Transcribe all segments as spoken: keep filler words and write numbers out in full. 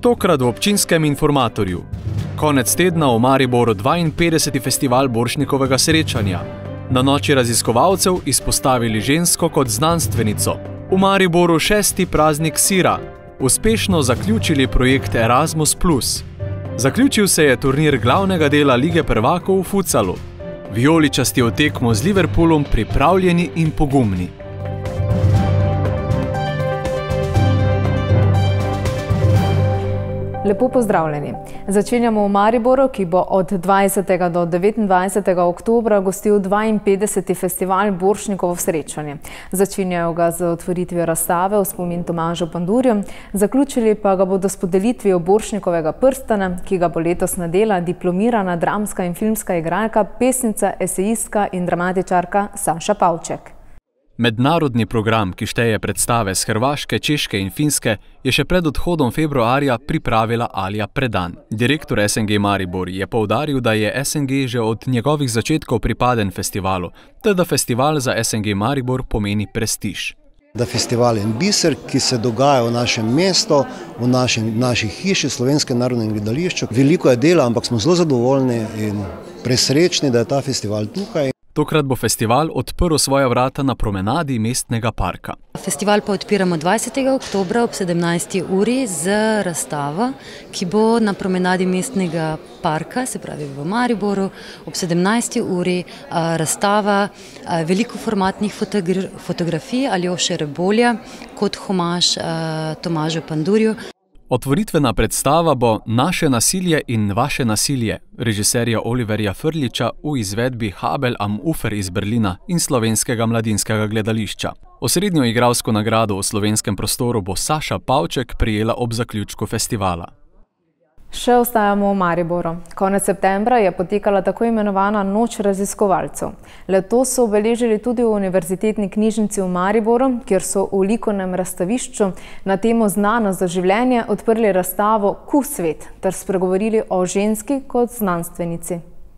Tokrat v občinskem informatorju. Konec tedna v Mariboru dvainpetdeseti festival Borštnikovega srečanja. Na noči raziskovalcev izpostavili žensko kot znanstvenico. V Mariboru šesti praznik sira. Uspešno zaključili projekt Erasmus plus. Zaključil se je turnir glavnega dela Lige prvakov v futsalu. Vijoličasti v tekmo z Liverpoolom pripravljeni in pogumni. Lepo pozdravljeni. Začenjamo v Mariboru, ki bo od dvajsetega do devetindvajsetega oktobra gostil dvainpetdeseti festival Borštnikovo srečanje. Začenjajo ga z otvoritvijo razstave v spomin Tomažu Pandurju, zaključili pa ga bodo s podelitvijo Borštnikovega prstana, ki ga bo letos nadela diplomirana dramska in filmska igralka, pesnica, esejistka in dramatičarka Saša Pavček. Mednarodni program, ki šteje predstave z Hrvaške, Češke in Finske, je še pred odhodom februarja pripravila Alja Predan. Direktor S N G Maribor je poudaril, da je S N G že od njegovih začetkov pripaden festivalu, ter da festival za S N G Maribor pomeni prestiž. Da festival je biser, ki se dogaja v našem mestu, v naši, naši hiši, Slovenskem narodnem gledališču. Veliko je dela, ampak smo zelo zadovoljni in presrečni, da je ta festival tukaj. Tokrat bo festival odprl svoja vrata na promenadi Mestnega parka. Festival pa odpiramo dvajsetega oktobra ob sedemnajsti uri z razstavo, ki bo na promenadi Mestnega parka, se pravi v Mariboru, ob sedemnajsti uri razstava velikoformatnih fotografij Aljoše Rebolja kot homaž Tomažu Pandurju. Otvoritvena predstava bo Naše nasilje in vaše nasilje režiserja Oliverja Frljića v izvedbi Habel am Ufer iz Berlina in Slovenskega mladinskega gledališča. Osrednjo igralsko nagrado v slovenskem prostoru bo Saša Pavček prejela ob zaključku festivala. Še ostajamo v Mariboru. Konec septembra je potekala tako imenovana Noč raziskovalcev. Letos so obeležili tudi v Univerzitetni knjižnici v Mariboru, kjer so v likovnem razstavišču na temo Znanost za življenje odprli razstavo Q-svet ter spregovorili o ženski kot znanstvenici.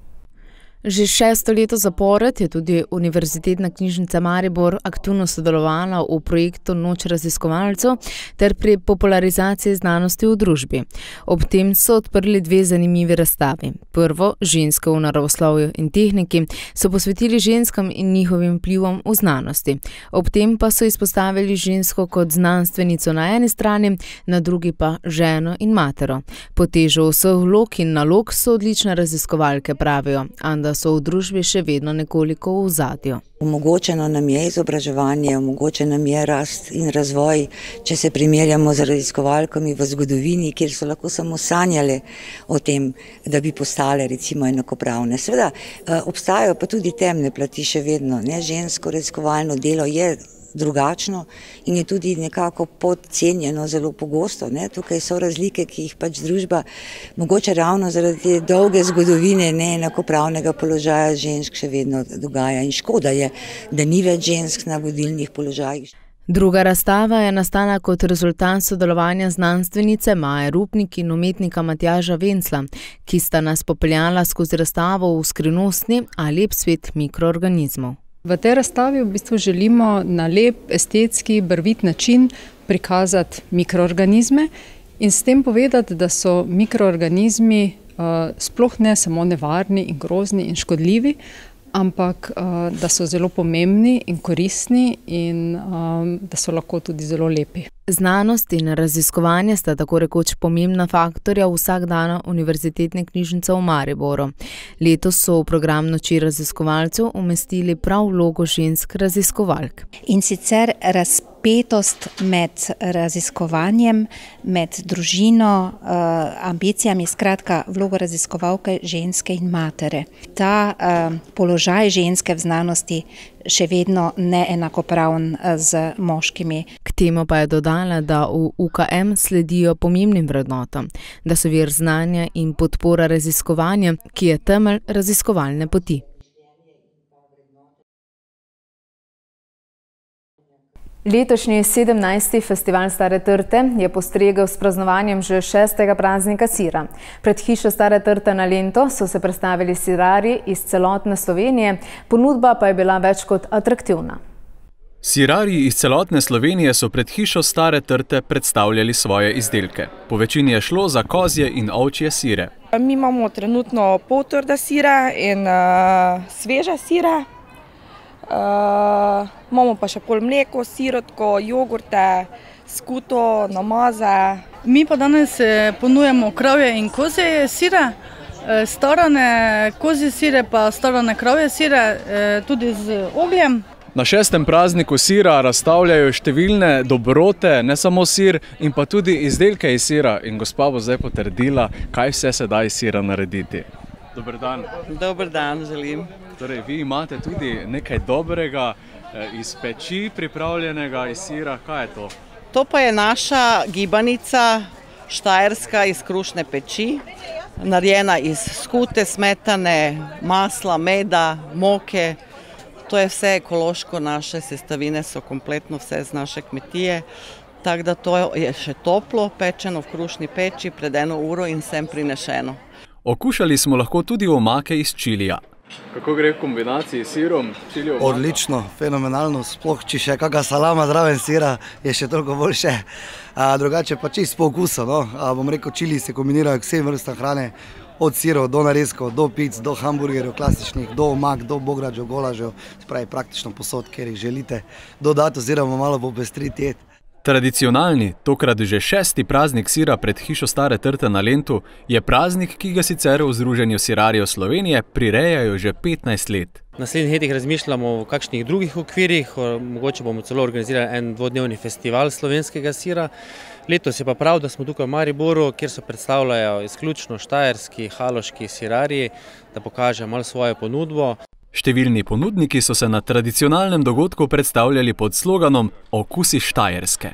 Že šesto leto zapored je tudi Univerzitetna knjižnica Maribor aktivno sodelovala v projektu Noč raziskovalcev ter pri popularizaciji znanosti v družbi. Ob tem so odprli dve zanimivi razstavi. Prvo, Ženske v naravoslovju in tehniki, so posvetili ženskam in njihovim vplivom v znanosti. Ob tem pa so izpostavili žensko kot znanstvenico na eni strani, na drugi pa ženo in matero. Po težo vseh vlog in nalog so odlične raziskovalke, pravijo, Anda so v družbi še vedno nekoliko v ozadju. Omogočeno nam je izobraževanje, omogočeno nam je rast in razvoj, če se primerjamo z raziskovalkami v zgodovini, kjer so lahko samo sanjale o tem, da bi postale recimo enakopravne. Seveda obstajajo pa tudi temne plati še vedno, ne, žensko raziskovalno delo je drugačno in je tudi nekako podcenjeno zelo pogosto. Ne? Tukaj so razlike, ki jih pač družba mogoče ravno zaradi dolge zgodovine neenakopravnega položaja žensk še vedno dogaja in škoda je, da ni več žensk na vodilnih položajih. Druga razstava je nastala kot rezultat sodelovanja znanstvenice Maje Rupnik in umetnika Matjaža Vencla, ki sta nas popeljala skozi razstavo v skrivnostni a lep svet mikroorganizmov. V tej razstavi v bistvu želimo na lep, estetski, barvit način prikazati mikroorganizme in s tem povedati, da so mikroorganizmi uh, sploh ne samo nevarni in grozni in škodljivi, ampak uh, da so zelo pomembni in koristni in um, da so lahko tudi zelo lepi. Znanost in raziskovanje sta tako rekoč pomembna faktorja vsakdana Univerzitetne knjižnice v Mariboru. Letos so v program Noči raziskovalcev umestili prav vlogo žensk raziskovalk. In sicer razpetost med raziskovanjem, med družino, ambicijami, skratka vlogo raziskovalke ženske in matere. Ta položaj ženske v znanosti še vedno neenakopraven z moškimi. K temu pa je dodala, da v U K M sledijo pomembnim vrednotam, da so vir znanja in podpora raziskovanju, ki je temelj raziskovalne poti. Letošnji sedemnajsti festival Stare trte je postregel s praznovanjem že šestega praznika sira. Pred hišo Stare trte na Lento so se predstavili sirarji iz celotne Slovenije, ponudba pa je bila več kot atraktivna. Sirarji iz celotne Slovenije so pred hišo Stare Trte predstavljali svoje izdelke. Po večini je šlo za kozje in ovčje sire. Mi imamo trenutno poltrda sira in uh, sveža sira. Uh, imamo pa še pol mleko, sirotko, jogurte, skuto, namaze. Mi pa danes ponujamo kravje in kozje sire, starane kozje sire pa starane kravje sire, tudi z ogljem. Na šestem prazniku sira razstavljajo številne dobrote, ne samo sir, in pa tudi izdelke iz sira. In gospa bo zdaj potrdila, kaj vse se da iz sira narediti. Dober dan. Dober dan, želim. Torej, vi imate tudi nekaj dobrega iz peči pripravljenega iz sira. Kaj je to? To pa je naša gibanica, štajerska iz krušne peči, narejena iz skute, smetane, masla, meda, moke. To je vse ekološko, naše sestavine so kompletno vse z naše kmetije, tako da to je še toplo, pečeno v krušni peči pred eno uro in sem prinešeno. Okušali smo lahko tudi omake iz čilija. Kako gre v kombinaciji s sirom, čilijo omaka? Odlično, fenomenalno, sploh če še kakšna salama zraven sira, je še toliko boljše. Drugače pa čisto po okusu, no. Bom rekel, čili se kombinirajo k vsem vrstam hrane, od sirov do narezkov, do pic, do hamburgerjev klasičnih, do omak, do bogračev, golažev, spravi praktično posod, kjer jih želite dodati oziroma malo popestriti jed. Tradicionalni, tokrat že šesti praznik sira pred hišo Stare Trte na Lentu je praznik, ki ga sicer v Združenju sirarjev Slovenije prirejajo že petnajst let. V naslednjih letih razmišljamo o kakšnih drugih okvirih, mogoče bomo celo organizirali en dvodnevni festival slovenskega sira. Letos je pa prav, da smo tukaj v Mariboru, kjer se predstavljajo izključno štajerski, haloški sirarji, da pokažejo malo svojo ponudbo. Številni ponudniki so se na tradicionalnem dogodku predstavljali pod sloganom Okusi Štajerske.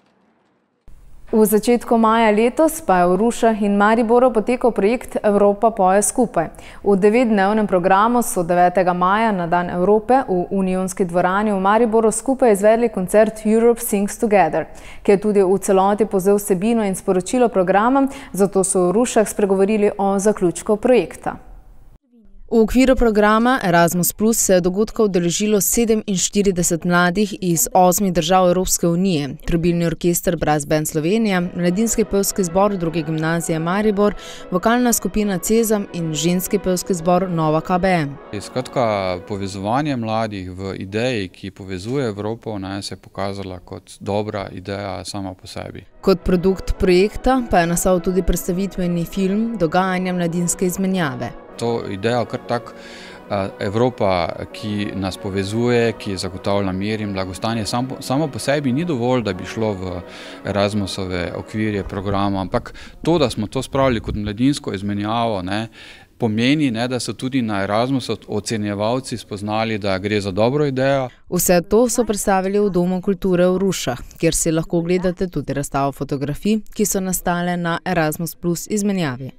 V začetku maja letos pa je v Rušah in Mariboru potekal projekt Evropa poje skupaj. V devetdnevnem programu so devetega maja na Dan Evrope v Unionski dvorani v Mariboru skupaj izvedli koncert Europe Sings Together, ki je tudi v celoti povzel vsebino in sporočilo programa, zato so v Rušah spregovorili o zaključku projekta. V okviru programa Erasmus plus se je dogodka udeležilo sedeminštirideset mladih iz osmih držav Evropske unije, trobilni orkester Brass Band Slovenija, mladinski pevski zbor druge gimnazije Maribor, vokalna skupina Cezam in ženski pevski zbor Nova K B M. Skratka, povezovanje mladih v ideji, ki povezuje Evropo, se je pokazala kot dobra ideja sama po sebi. Kot produkt projekta pa je nastal tudi predstavitveni film Dogajanja mladinske izmenjave. To ideja kar tak Evropa, ki nas povezuje, ki zagotavlja mir in blagostanje, samo po sebi ni dovolj, da bi šlo v Erasmusove okvirje programa, ampak to, da smo to spravili kot mladinsko izmenjavo, pomeni, da so tudi na Erasmusu ocenjevalci spoznali, da gre za dobro idejo. Vse to so predstavili v Domu kulture v Rušah, kjer si lahko gledate tudi razstavo fotografij, ki so nastale na Erasmus plus izmenjavi.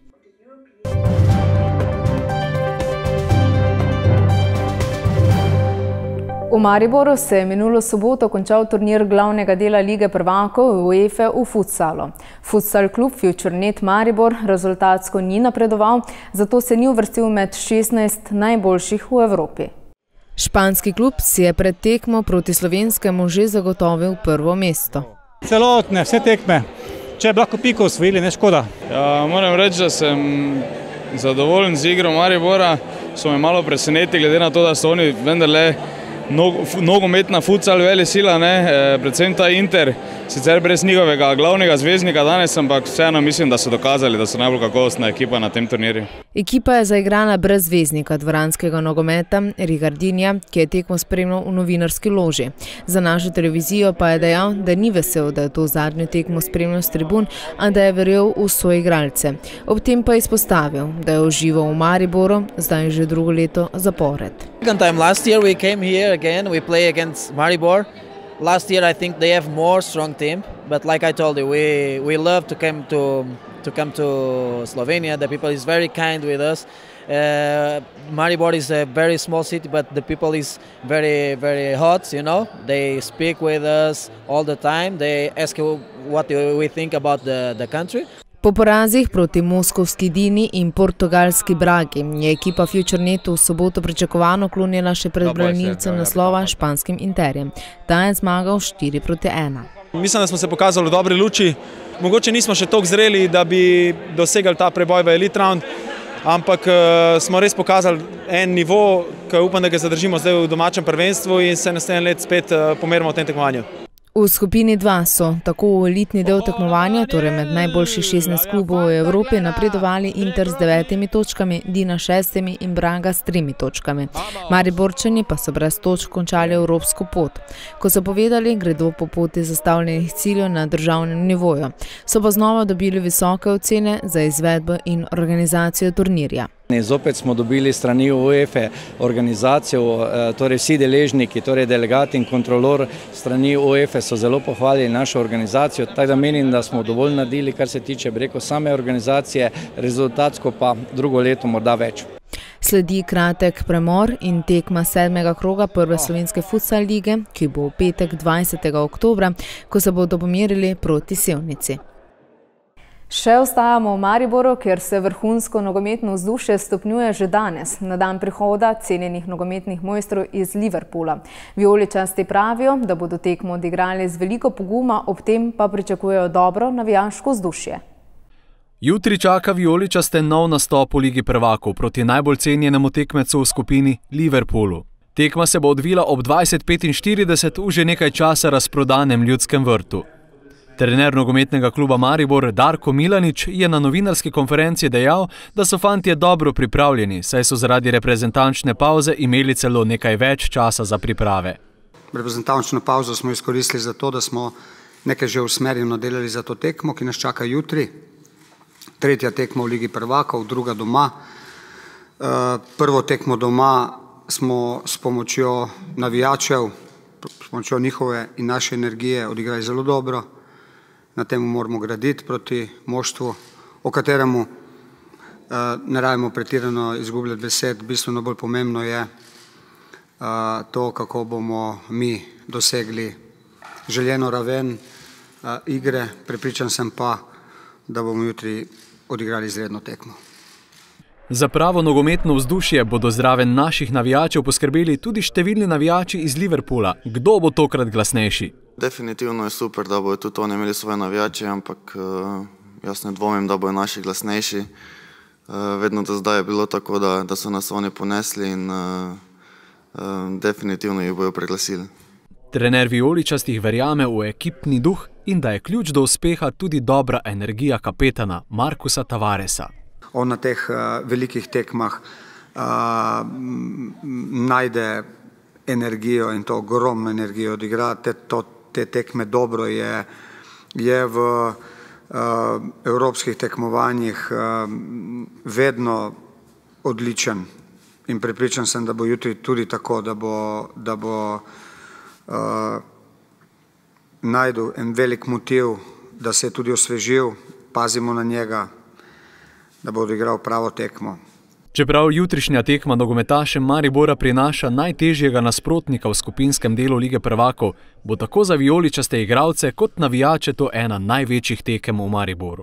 V Mariboru se je minulo soboto končal turnir glavnega dela Lige prvakov UEFA v futsalu. Futsal klub FutureNet Maribor rezultatsko ni napredoval, zato se ni uvrstil med šestnajst najboljših v Evropi. Španski klub si je pred tekmo proti slovenskemu že zagotovil prvo mesto. Celotne, vse tekme. Če bi lahko piko osvojili, ne škoda. Ja, moram reči, da sem zadovoljen z igro Maribora. So me malo presenetili, glede na to, da so oni vendarle nogometna futsal vele sila, predvsem ta Inter, sicer brez njihovega glavnega zvezdnika danes, ampak vseeno mislim, da so dokazali, da so najbolj kakovostna ekipa na tem turnirju. Ekipa je zaigrala brez zvezdnika dvoranskega nogometa Rigardinja, ki je tekmo spremljal v novinarski loži. Za našo televizijo pa je dejal, da ni vesel, da je to zadnjo tekmo spremljal s tribun, a da je verjel v svoje igralce. Ob tem pa je izpostavil, da je užival v Mariboru, zdaj že drugo leto zapored. Last year we came here again, we play against Maribor. Last year I think they have more strong team, but like I told you, we we love to come to to come to Slovenia. The people is very kind with us. Uh, Maribor is a very small city, but the people is very very hot. You know, they speak with us all the time. They ask what we think about the the country. Po porazih proti moskovski Dini in portugalski Bragi je ekipa Futurenetu v soboto pričakovano klonila še pred branilcem naslova španskim Interjem. Ta je zmagal štiri proti ena. Mislim, da smo se pokazali v dobri luči. Mogoče nismo še toliko zreli, da bi dosegali ta preboj v Elite Round, ampak smo res pokazali en nivo, ki upam, da ga zadržimo zdaj v domačem prvenstvu in se naslednje let spet pomerimo v tem tekmovanju. V skupini dva so tako v elitni del tekmovanja, torej med najboljših šestnajst klubov v Evropi, napredovali Inter z devetimi točkami, Dina šestimi in Braga s tremi točkami. Mariborčani pa so brez točk končali evropsko pot. Ko so povedali, gredo po poti zastavljenih ciljev na državnem nivoju. So pa znova dobili visoke ocene za izvedbo in organizacijo turnirja. Zopet smo dobili strani UEFA organizacijo, torej vsi deležniki, torej delegat in kontrolor strani UEFA so zelo pohvalili našo organizacijo, tako da menim, da smo dovolj naredili, kar se tiče breko same organizacije, rezultatsko pa drugo leto morda več. Sledi kratek premor in tekma sedmega kroga prve slovenske futsal lige, ki bo v petek dvajsetega oktobra, ko se bodo pomerili proti Sevnici. Še ostajamo v Mariboru, kjer se vrhunsko nogometno vzdušje stopnjuje že danes, na dan prihoda cenjenih nogometnih mojstrov iz Liverpoola. Vijoličasti pravijo, da bodo tekmo odigrali z veliko poguma, ob tem pa pričakujejo dobro navijaško vzdušje. Jutri čaka vijoličaste nov nastop v Ligi prvakov proti najbolj cenjenemu tekmecu v skupini Liverpoolu. Tekma se bo odvila ob dvajset petinštirideset v že nekaj časa razprodanem Ljudskem vrtu. Trener nogometnega kluba Maribor Darko Milanič je na novinarski konferenci dejal, da so fantje dobro pripravljeni, saj so zaradi reprezentančne pauze imeli celo nekaj več časa za priprave. Reprezentančno pauzo smo izkoristili za to, da smo nekaj že usmerjeno delali za to tekmo, ki nas čaka jutri. Tretja tekma v Ligi prvakov, druga doma. Prvo tekmo doma smo s pomočjo navijačev, s pomočjo njihove in naše energije odigrali zelo dobro. Na temu moramo graditi proti moštvu, o kateremu ne rabimo pretirano izgubljati besed. Bistveno bolj pomembno je to, kako bomo mi dosegli željeno raven igre. Prepričan sem pa, da bomo jutri odigrali izredno tekmo. Za pravo nogometno vzdušje bodo zraven naših navijačev poskrbeli tudi številni navijači iz Liverpoola. Kdo bo tokrat glasnejši? Definitivno je super, da bodo tudi oni imeli svoje navijače, ampak jaz ne dvomim, da bodo naši glasnejši. Vedno do zdaj je bilo tako, da, da so nas oni ponesli in definitivno jih bodo preglasili. Trener vijoličastih verjame v ekipni duh in da je ključ do uspeha tudi dobra energija kapetana Markusa Tavaresa. On na teh velikih tekmah najde energijo in to ogromno energijo odigra. Te tekme dobro je, je v evropskih tekmovanjih vedno odličen in prepričan sem, da bo jutri tudi tako, da bo, da bo najdel en velik motiv, da se je tudi osvežil, pazimo na njega, da bo odigral pravo tekmo. Čeprav jutrišnja tekma nogometašem Maribora prinaša najtežjega nasprotnika v skupinskem delu Lige prvakov, bo tako za vijoličaste igralce kot navijače to ena največjih tekem v Mariboru.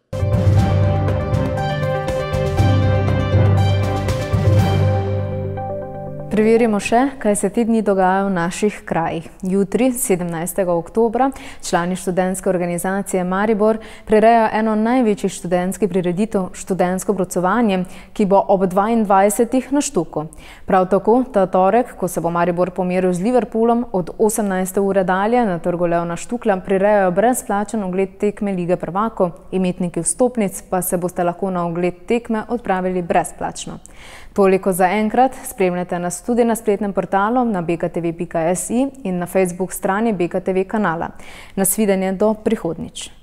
Preverimo še, kaj se te dni dogaja v naših krajih. Jutri, sedemnajstega oktobra, člani študentske organizacije Maribor prirejajo eno največjih študentskih prireditev Študentsko brocovanje, ki bo ob dvaindvajsetih na Štuku. Prav tako ta torek, ko se bo Maribor pomeril z Liverpoolom, od osemnajste ure dalje na trgu Leona Štukla prirejajo brezplačen ogled tekme Lige prvakov, imetniki vstopnic pa se boste lahko na ogled tekme odpravili brezplačno. Toliko za enkrat, spremljate nas tudi na spletnem portalu na b k t v pika s i in na Facebook strani B K T V kanala. Nasvidenje do prihodnjič.